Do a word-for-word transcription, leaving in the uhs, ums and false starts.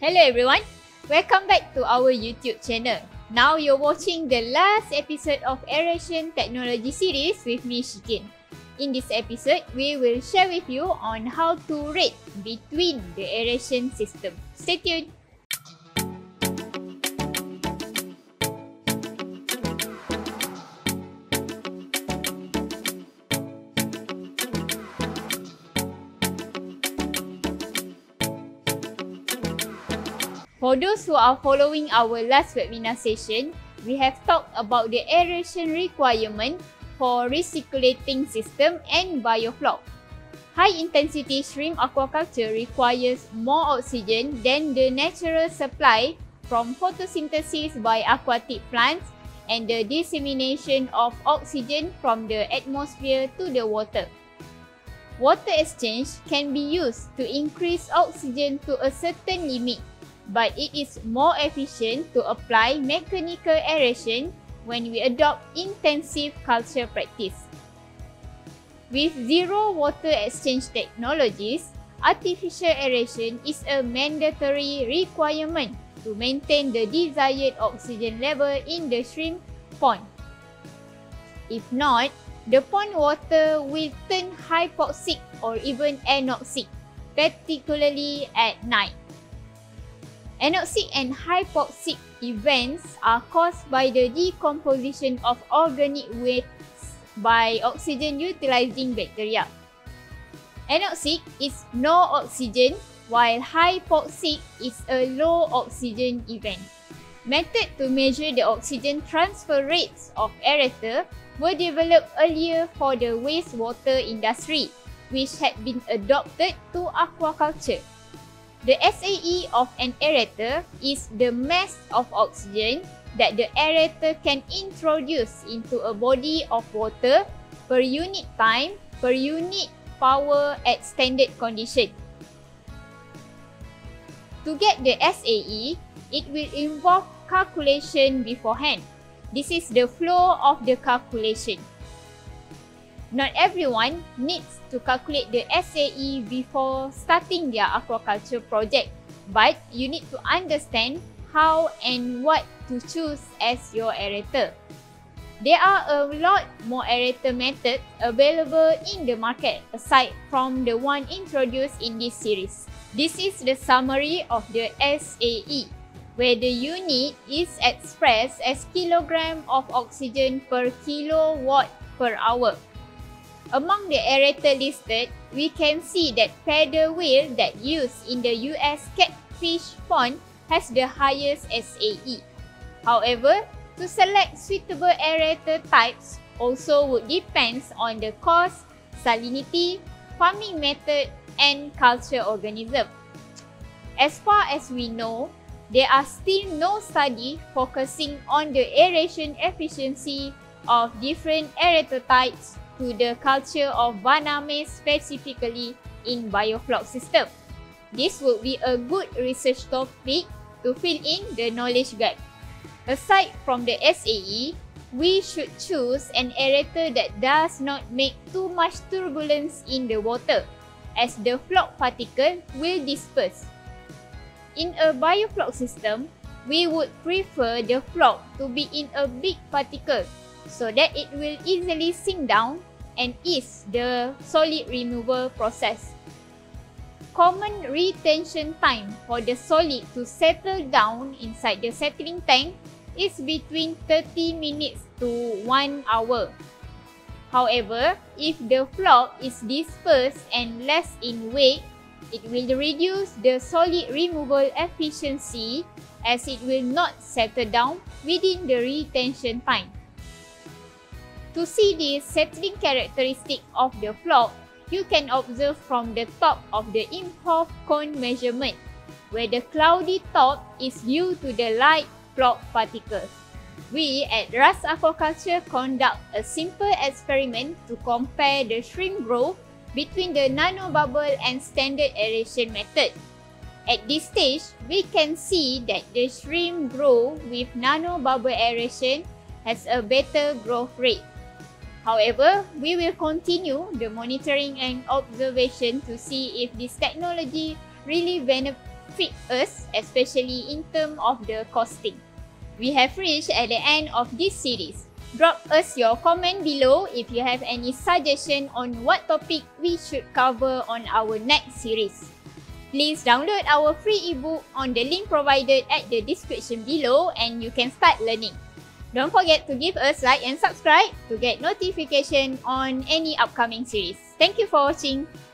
Hello everyone, welcome back to our YouTube channel. Now you're watching the last episode of Aeration Technology series with me, Shikin. In this episode, we will share with you on how to rate between the aeration system. Stay tuned. For those who are following our last webinar session, we have talked about the aeration requirement for recirculating system and Biofloc. High-intensity shrimp aquaculture requires more oxygen than the natural supply from photosynthesis by aquatic plants and the dissemination of oxygen from the atmosphere to the water. Water exchange can be used to increase oxygen to a certain limit, but it is more efficient to apply mechanical aeration when we adopt intensive culture practice. With zero water exchange technologies, artificial aeration is a mandatory requirement to maintain the desired oxygen level in the shrimp pond. If not, the pond water will turn hypoxic or even anoxic, particularly at night. Anoxic and hypoxic events are caused by the decomposition of organic waste by oxygen-utilizing bacteria. Anoxic is no oxygen, while hypoxic is a low oxygen event. Methods to measure the oxygen transfer rates of aerator were developed earlier for the wastewater industry, which had been adopted to aquaculture. The S A E of an aerator is the mass of oxygen that the aerator can introduce into a body of water per unit time per unit power at standard condition. To get the S A E, it will involve calculation beforehand. This is the flow of the calculation. Not everyone needs to calculate the S A E before starting their aquaculture project, but you need to understand how and what to choose as your aerator. There are a lot more aerator methods available in the market aside from the one introduced in this series. This is the summary of the S A E, where the unit is expressed as kilogram of oxygen per kilowatt per hour. Among the aerator listed, we can see that paddle wheel that used in the U S catfish pond has the highest S A E. However, to select suitable aerator types also would depend on the cost, salinity, farming method, and culture organism. As far as we know, there are still no studies focusing on the aeration efficiency of different aerator types to the culture of Vaname specifically in Biofloc system. This would be a good research topic to fill in the knowledge gap. Aside from the S A E, we should choose an aerator that does not make too much turbulence in the water, as the floc particle will disperse. In a Biofloc system, we would prefer the floc to be in a big particle so that it will easily sink down and ease the solid removal process. Common retention time for the solid to settle down inside the settling tank is between thirty minutes to one hour. However, if the floc is dispersed and less in weight, it will reduce the solid removal efficiency as it will not settle down within the retention time. To see the settling characteristic of the floc, you can observe from the top of the Imhoff cone measurement, where the cloudy top is due to the light floc particles. We at Ras Aquaculture conduct a simple experiment to compare the shrimp growth between the nanobubble and standard aeration method. At this stage, we can see that the shrimp grow with nanobubble aeration has a better growth rate. However, we will continue the monitoring and observation to see if this technology really benef fit us, especially in terms of the costing. We have reached at the end of this series. Drop us your comment below if you have any suggestion on what topic we should cover on our next series. Please download our free ebook on the link provided at the description below and you can start learning. Don't forget to give us like and subscribe to get notification on any upcoming series. Thank you for watching.